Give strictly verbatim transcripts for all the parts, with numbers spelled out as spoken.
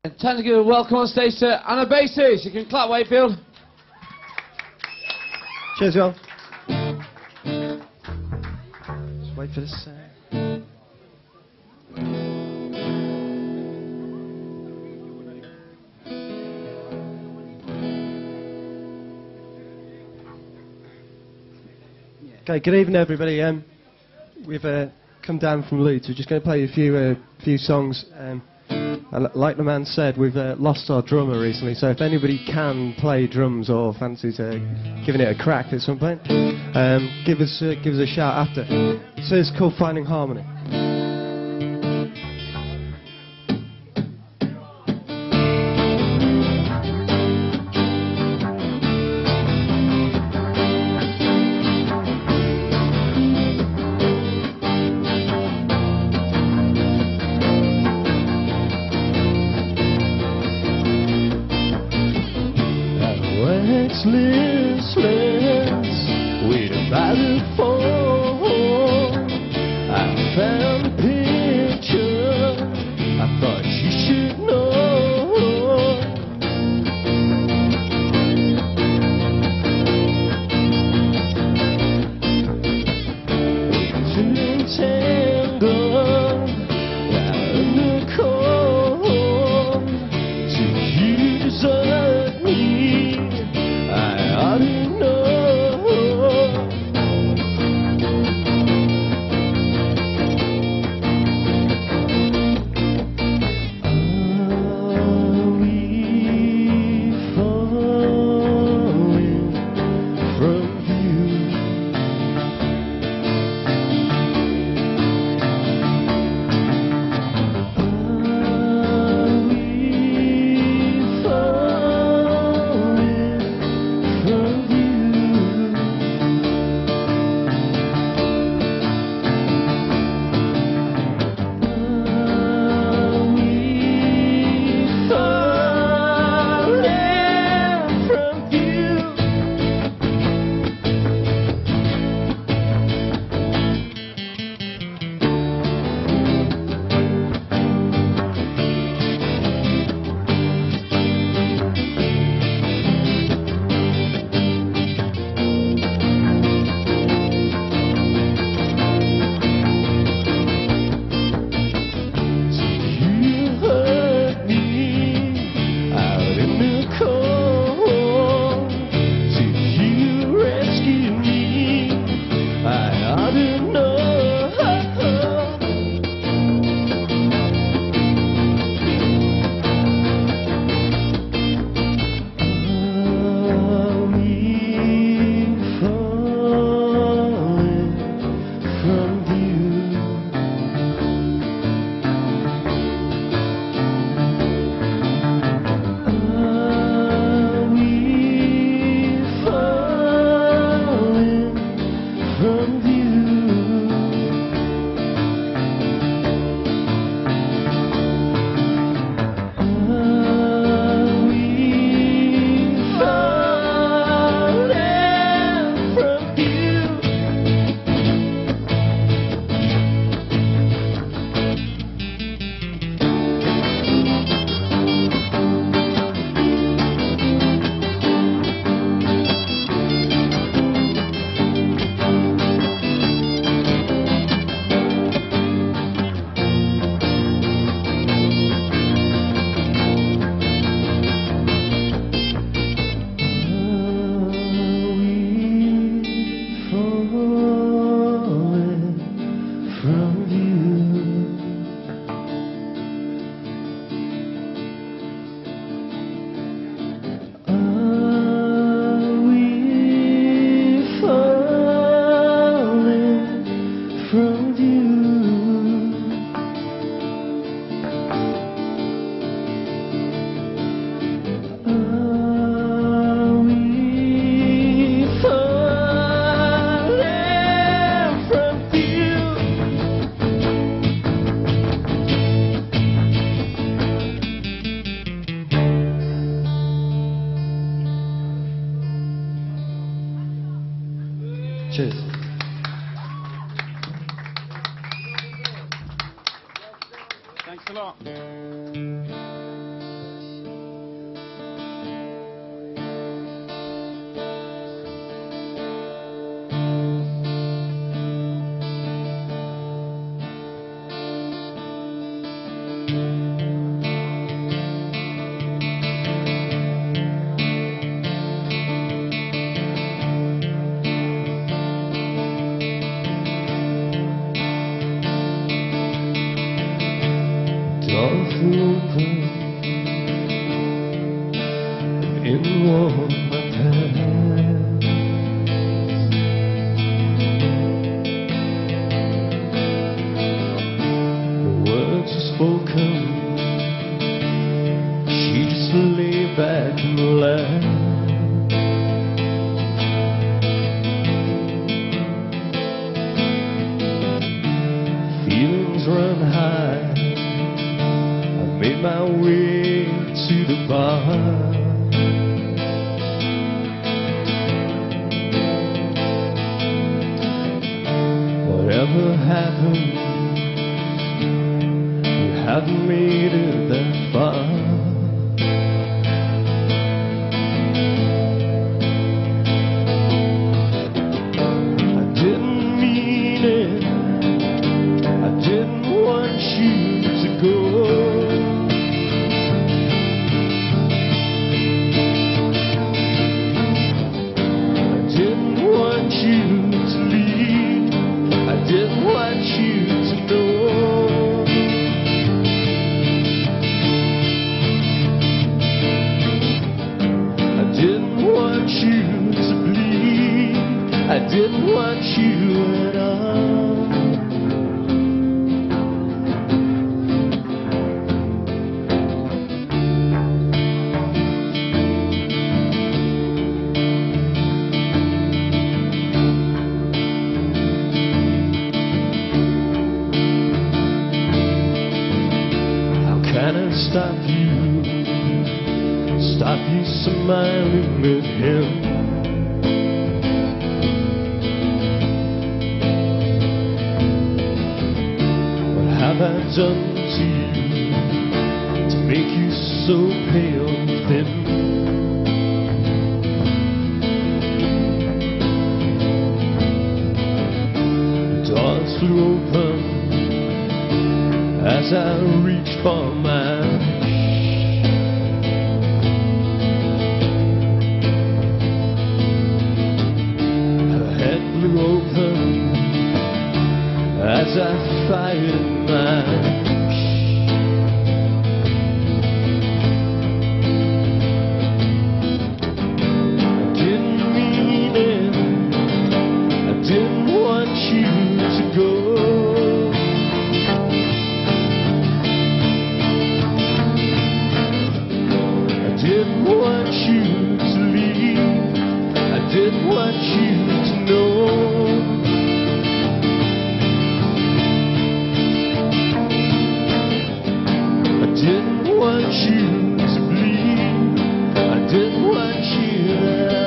Time to give a welcome on stage to Anabasis. You can clap, Wakefield. Cheers, y'all. Just wait for this. Uh... Okay, good evening, everybody. Um, we've uh, come down from Leeds. We're just going to play a few uh, few songs. Um, Like the man said, we've uh, lost our drummer recently, so if anybody can play drums or fancies uh, giving it a crack at some point, um, give us uh, give us a shout after. So it's called Finding Harmony. Listless, with a battered phone, I found a picture I thought you should know. Too entangled, out in the cold, to use up me. I ought to know. Are we falling from view? Are we falling from Cheers. Thanks a lot. flew open and in warm my pants. The words were spoken, she just lay back and laughed. Feelings run high, I made my way to the bar. Whatever happened, you haven't made it that far. I didn't mean it, I didn't want you to go. I didn't want you to leave, I didn't want you to know. I didn't want you to bleed, I didn't want you at all. Can I stop you, stop you smiling with him? What have I done to you to make you so pale and thin? The doors flew open as I reached for mine. Her head blew open as I fired mine. I didn't mean it, I didn't want you to go. I didn't want you to leave, I didn't want you to know. I didn't want you to bleed, I didn't want you there.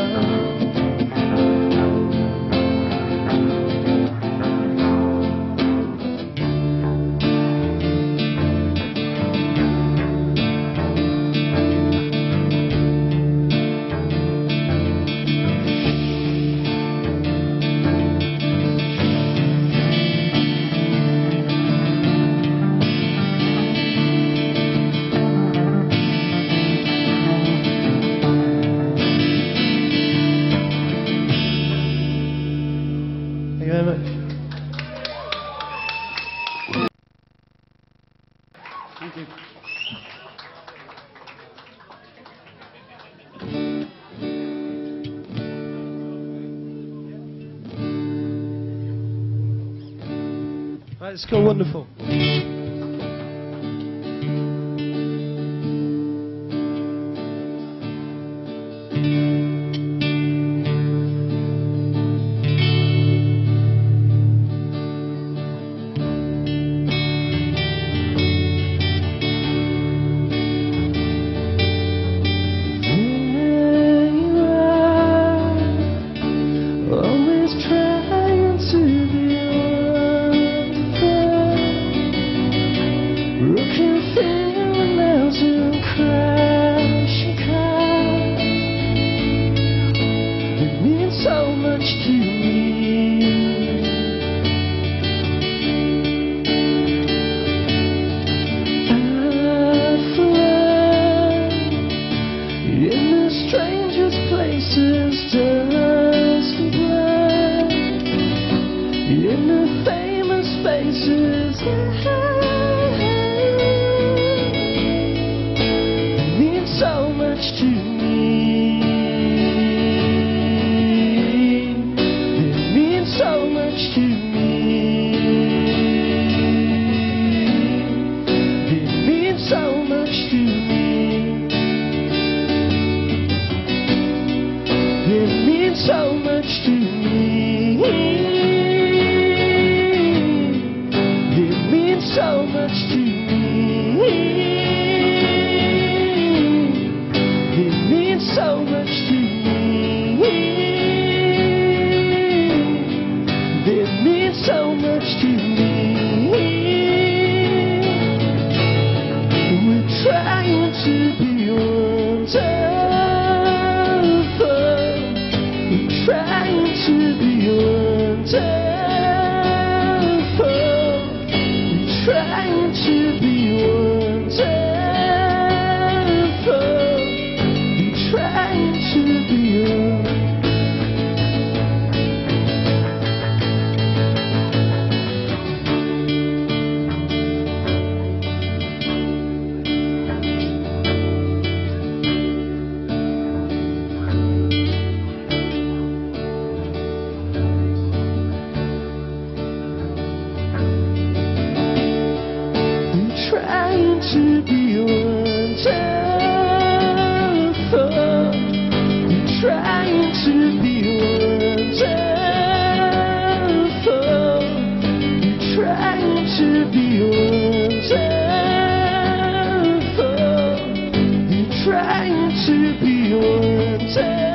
Thank you very much. Thank you. Right, it's called Wonderful. Always trying to be in the famous faces. to be wonderful. You're trying to be wonderful.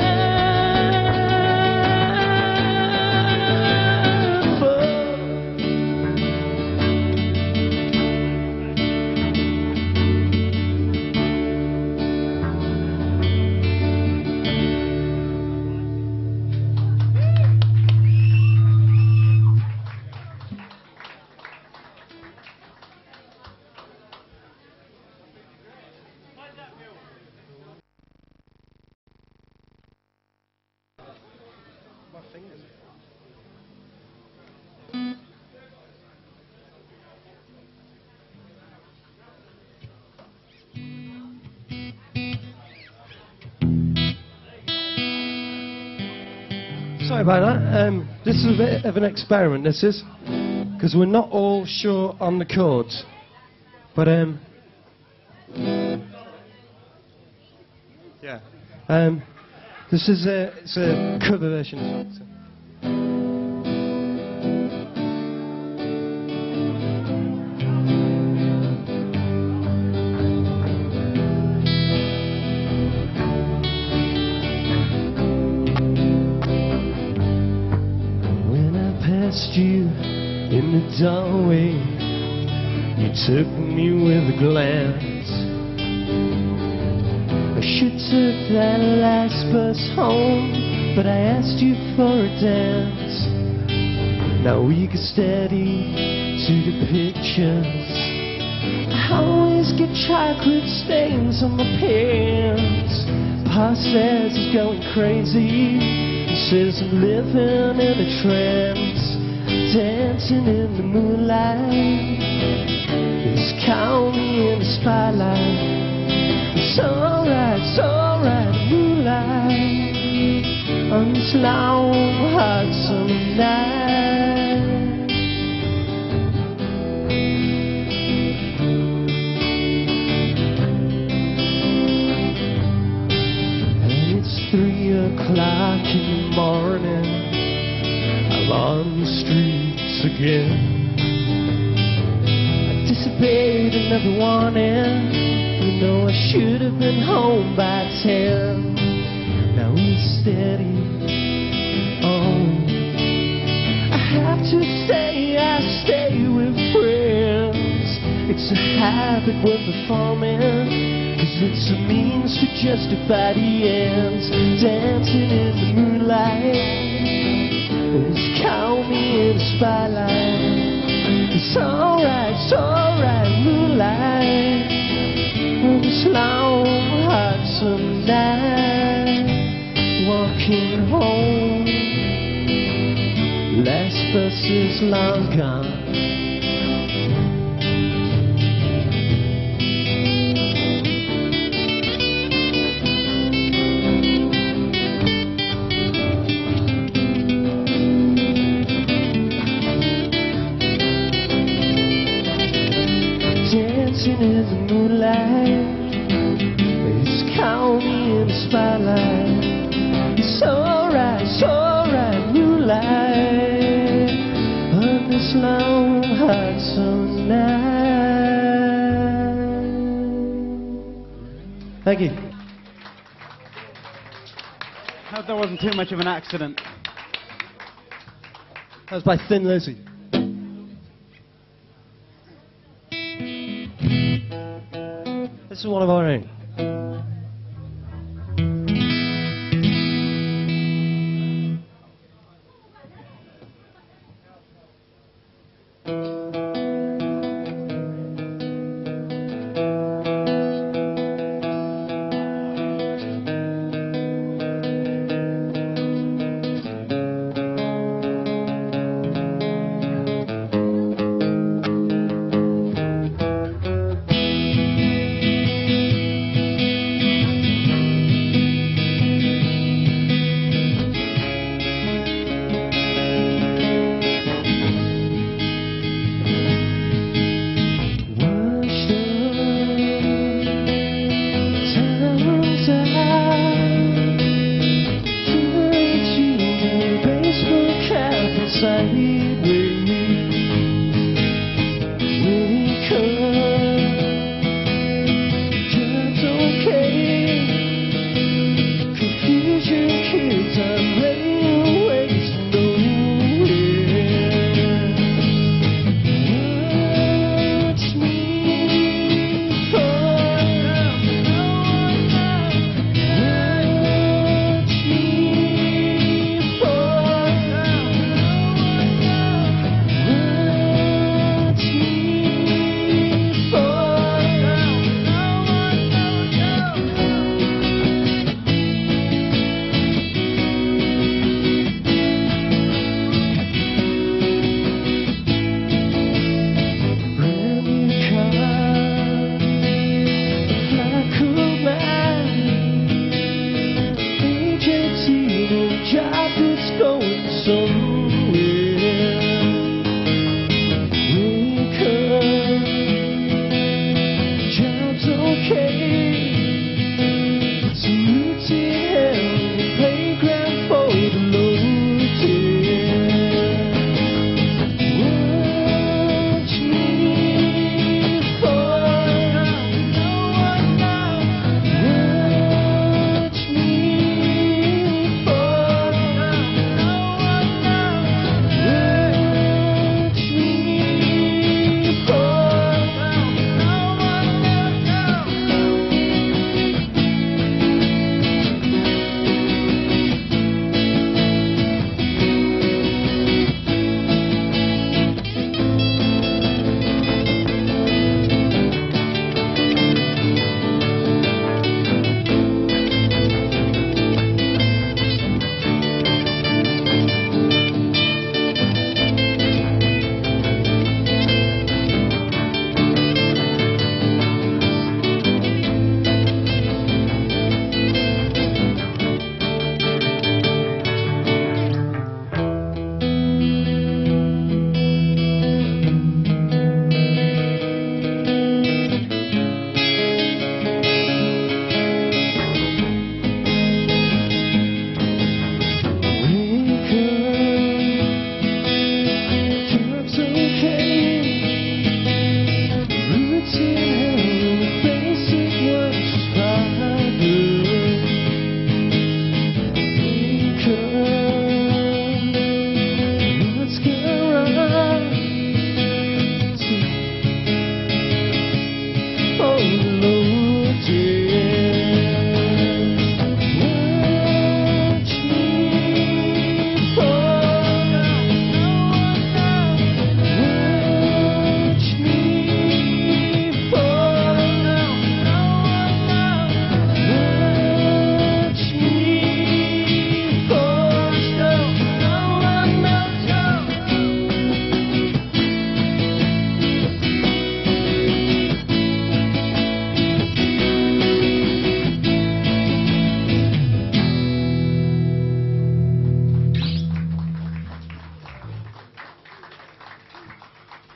Sorry about that. Um, this is a bit of an experiment, this is, because we're not all sure on the chords. But, um, yeah. Um, this is a, it's a cover version as well. So. You in the doorway, you took me with a glance. I should took that last bus home, but I asked you for a dance. Now we get steady to the pictures. I always get chocolate stains on my pants. Pa says he's going crazy. He says I'm living in a trance. Dancing in the moonlight, it's count me in the spotlight. It's alright, it's alright, moonlight on this long, hot summer night. And it's three o'clock in the morning. I'm on the streets again. I disobeyed another warning. You know I should have been home by ten. Now it's steady. Oh, I have to stay. I stay with friends. It's a habit when performing, 'cause it's a means to justify the ends. Dancing in the moonlight, it's count me in the spotlight. It's alright, it's alright, moonlight on this long, hot summer night. Walking home, last bus is long gone. In the moonlight, it's count me in the spotlight. It's alright, it's alright, moonlight on this long, hot summer night. Thank you. Hope that wasn't too much of an accident. That was by Thin Lizzy. This is one of our own.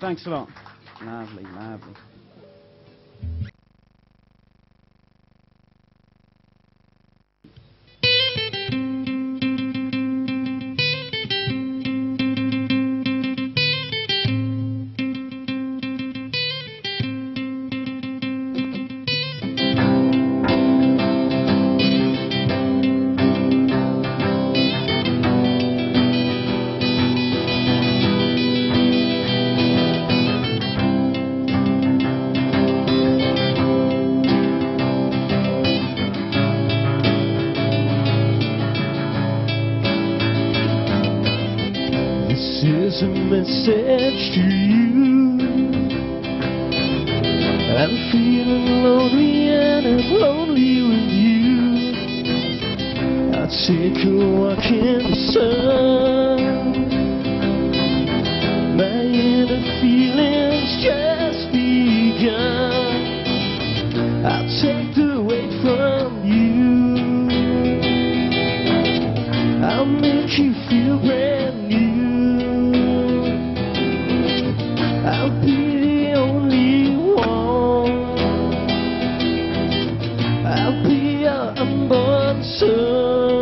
Thanks a lot. Lovely, lovely. This is a message to you. I'm feeling lonely and I'm lonely with you. I'll take a walk in the sun. My inner feelings just begun. I'll take the weight from you. I'll make you feel brand new. I'll be the only one. I'll be your unborn son.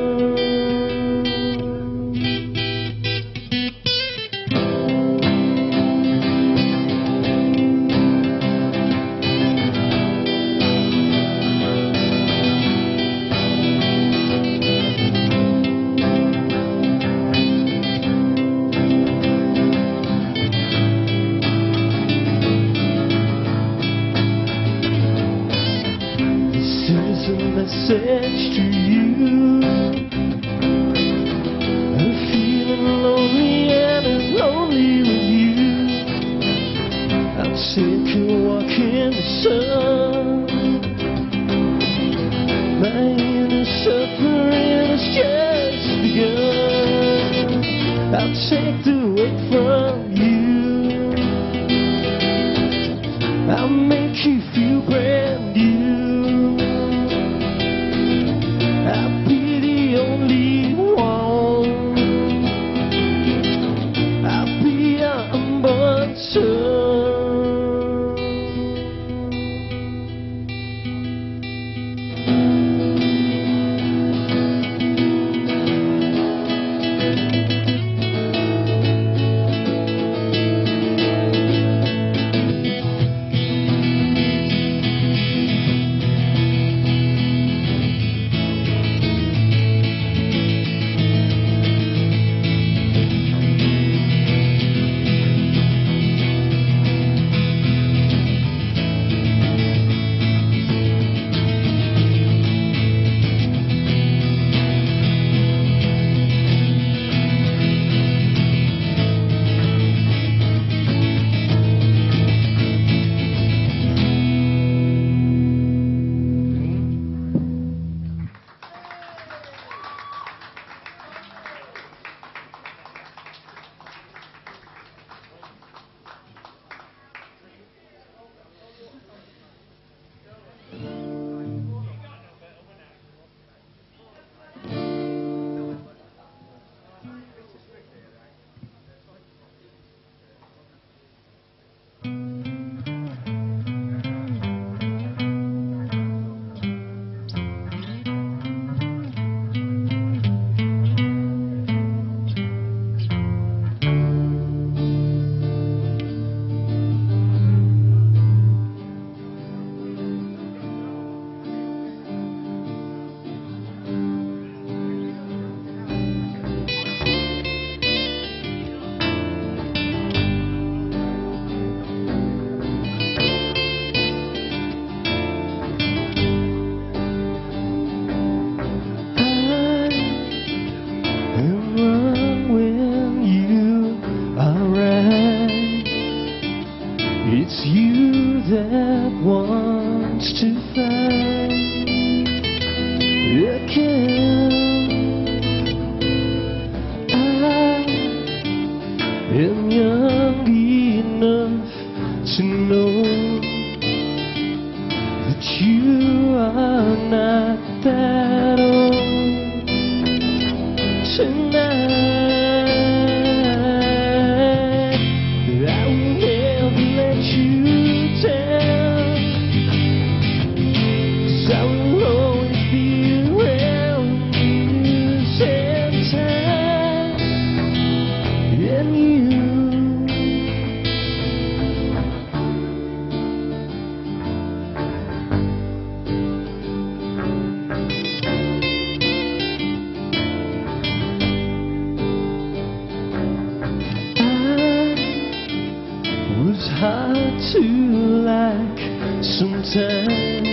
This is a message to you. I'm feeling lonely and I'm lonely with you. I'll take a walk in the sun. My inner suffering has just begun. I'll take the weight from you. I'll make you feel brand new. I'll be the only one. I'll be your unborn son. It's you that wants to find again. I am young enough to know that you are not that old. Tonight I will never let you down, 'cause I will always be around you, sometime, and you. Was hard to like sometimes,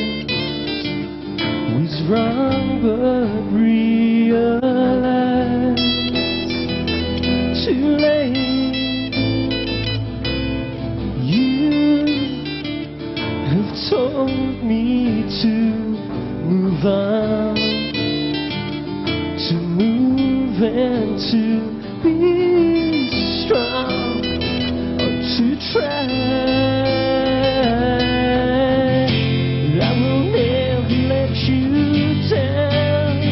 was wrong but realized too late. You have told me to move on, to move and to be strong, to try. I will never let you down,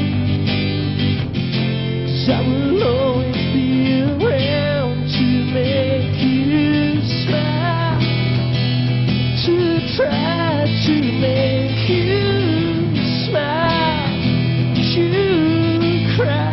'cause I will always be around to make you smile, to try to make you smile, to cry.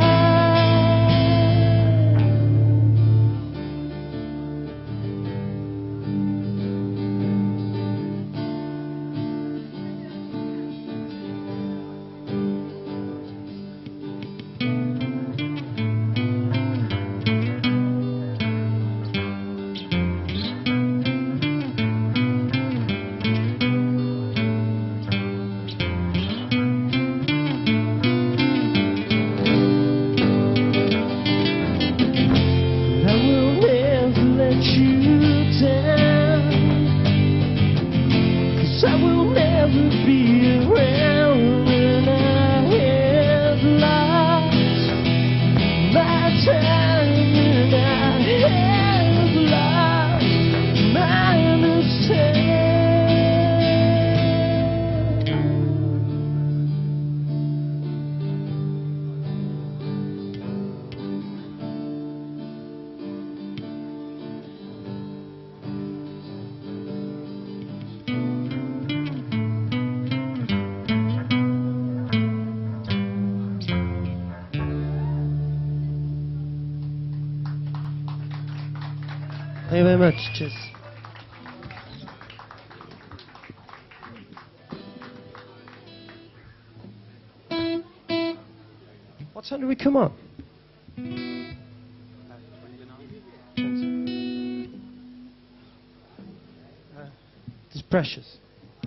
I will never be around when I have lost my time, and I have lost my understanding. Thank you very much. Cheers. What time do we come on? Uh, it's precious.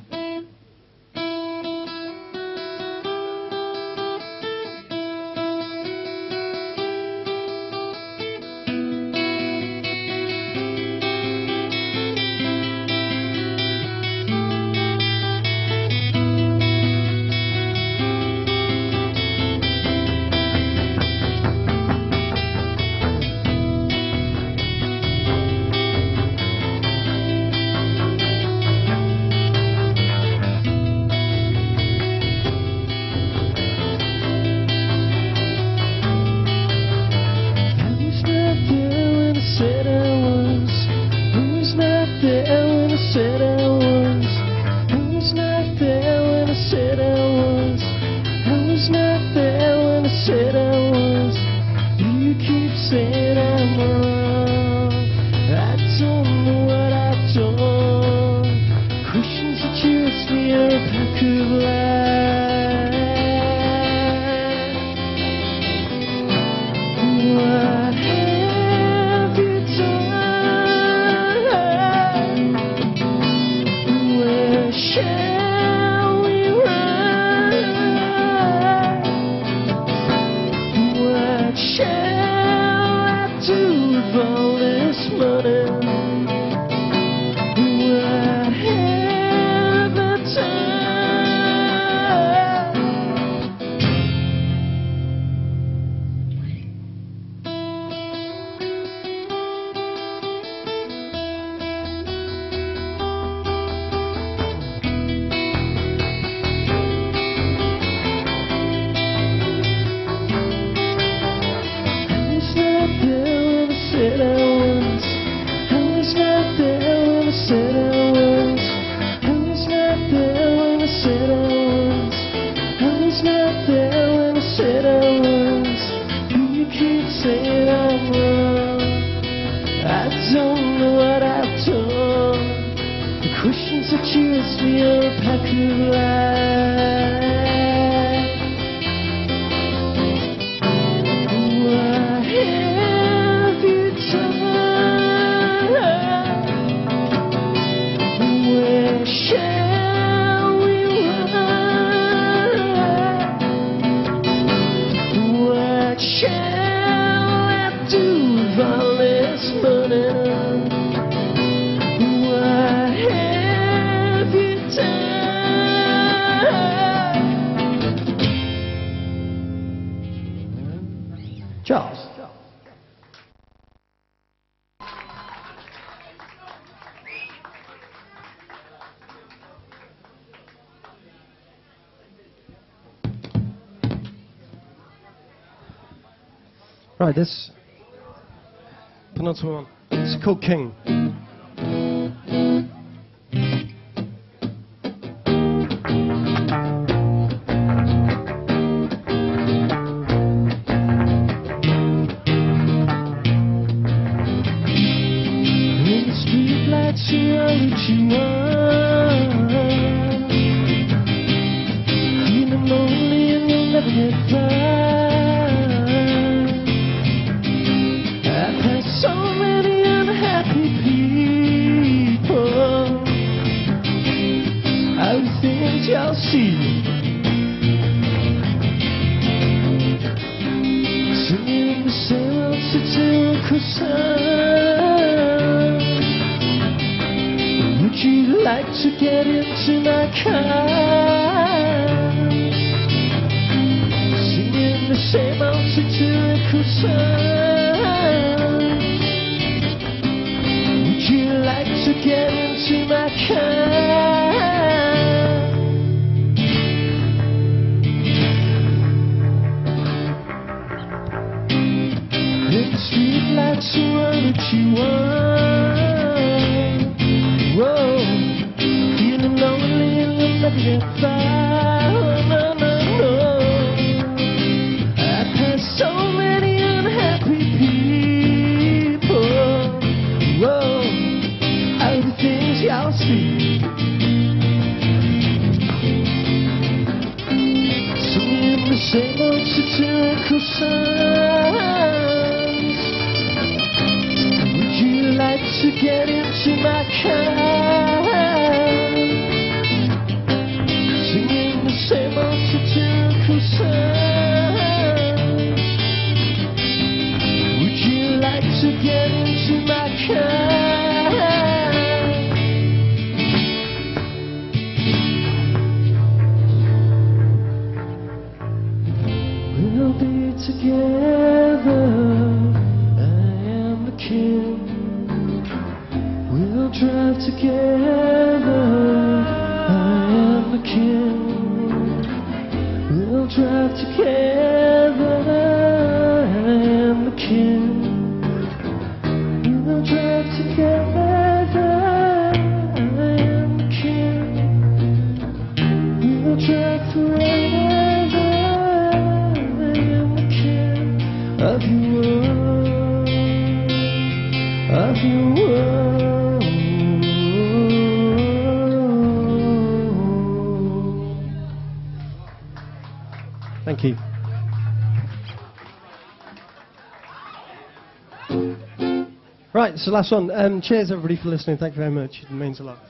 Said I was, I was not there when I said I was. I was not there when I said I was. You keep saying I'm wrong. I don't know what I've done. Questions that you ask me are a pack of lies. What have you done? Where Cushions that cheers me up, I could lie. What have you done? Where shall we run? What shall I do with all this money? Charles. Right, this penultimate one. It's called King. Thank you. Right, so last one. Um, cheers everybody for listening. Thank you very much. It means a lot.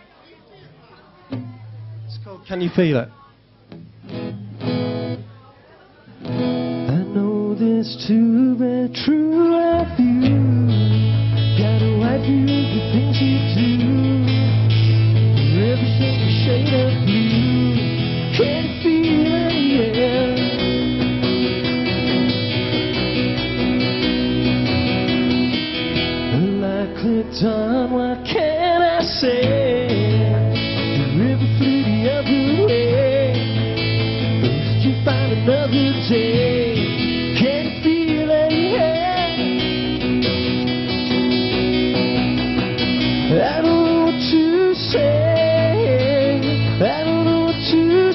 It's called Can You Feel It? I know this to be true of you. Gotta wipe you the things you do. Every single shade of blue. Can you feel it? Yeah. Clicked on, what can I say? The river flew the other way. First you find another day. Can you feel it? Yeah. I don't know what to say. I don't know what to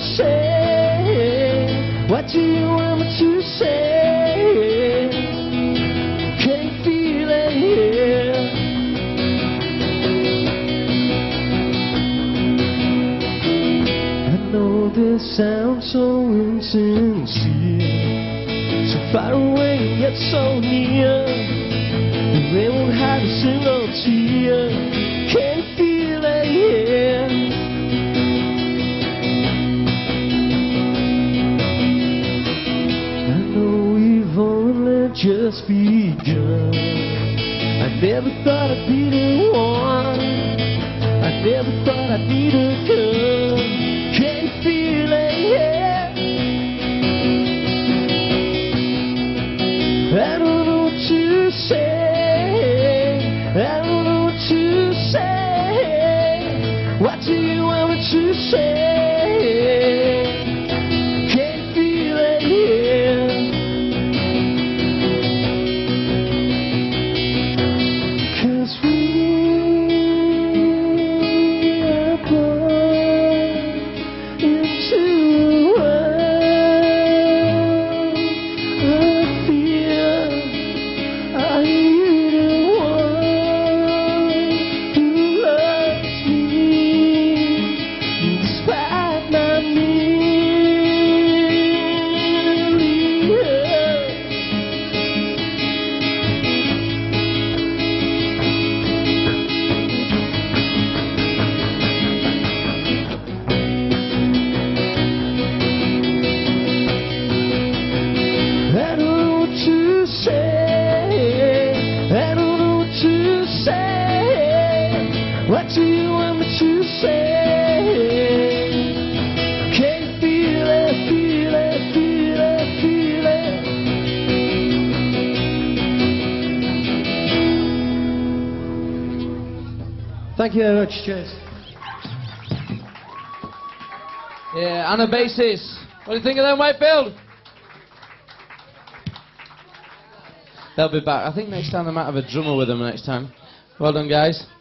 say. What do you want me to say? Can you feel it? Yeah. the sound so insincere, so far away and yet so near. The rain won't hide a single tear. Can feel it here. I know we've only just begun. I never thought I'd be the one. I never thought I'd be the girl. Can feel it here. I don't know what to say. I don't know what to say. What do you want me to say? Can't feel it here. 'Cause we are born into a world of fear. Are you the one who loves me despite my I don't know what to say. I don't know what to say. What do you want me to say? Can't feel it, feel it, feel it, feel it. Thank you very much. Cheers. Yeah, Anabasis. What do you think of them, Wakefield? They'll be back. I think next time they might have a drummer with them next time. Well done, guys.